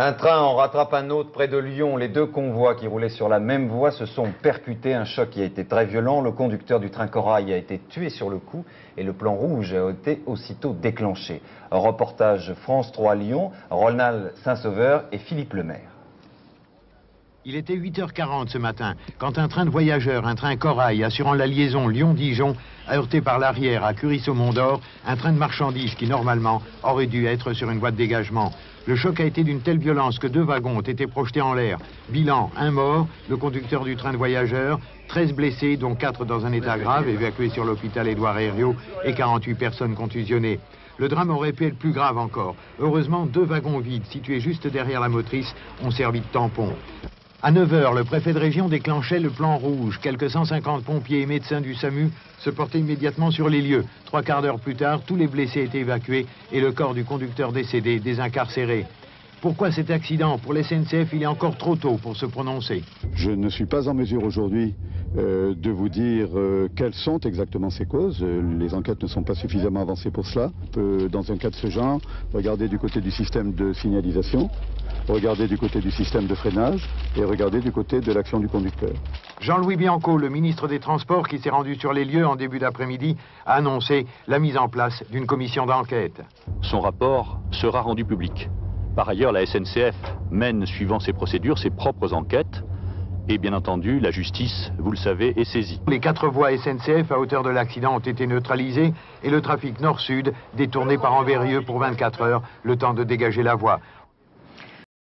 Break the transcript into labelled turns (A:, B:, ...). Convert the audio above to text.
A: Un train en rattrape un autre près de Lyon. Les deux convois qui roulaient sur la même voie se sont percutés. Un choc qui a été très violent. Le conducteur du train Corail a été tué sur le coup et le plan rouge a été aussitôt déclenché. Un reportage France 3 Lyon, Ronald Saint-Sauveur et Philippe Lemaire.
B: Il était 8h40 ce matin, quand un train de voyageurs, un train Corail assurant la liaison Lyon-Dijon, a heurté par l'arrière à Curis-au-Mont-d'Or, un train de marchandises qui, normalement, aurait dû être sur une voie de dégagement. Le choc a été d'une telle violence que 2 wagons ont été projetés en l'air. Bilan, 1 mort, le conducteur du train de voyageurs, 13 blessés, dont 4 dans un état grave, évacués sur l'hôpital Édouard Herriot, et 48 personnes contusionnées. Le drame aurait pu être plus grave encore. Heureusement, 2 wagons vides, situés juste derrière la motrice, ont servi de tampon. À 9h, le préfet de région déclenchait le plan rouge. Quelques 150 pompiers et médecins du SAMU se portaient immédiatement sur les lieux. 3 quarts d'heure plus tard, tous les blessés étaient évacués et le corps du conducteur décédé désincarcéré. Pourquoi cet accident? Pour la SNCF, il est encore trop tôt pour se prononcer.
C: Je ne suis pas en mesure aujourd'hui de vous dire quelles sont exactement ces causes. Les enquêtes ne sont pas suffisamment avancées pour cela. On peut, dans un cas de ce genre, regarder du côté du système de signalisation, regarder du côté du système de freinage et regarder du côté de l'action du conducteur.
B: Jean-Louis Bianco, le ministre des Transports qui s'est rendu sur les lieux en début d'après-midi, a annoncé la mise en place d'une commission d'enquête.
D: Son rapport sera rendu public. Par ailleurs, la SNCF mène, suivant ses procédures, ses propres enquêtes. Et bien entendu, la justice, vous le savez, est saisie.
B: Les 4 voies SNCF à hauteur de l'accident ont été neutralisées et le trafic nord-sud détourné par Enverrieux pour 24 heures, le temps de dégager la voie.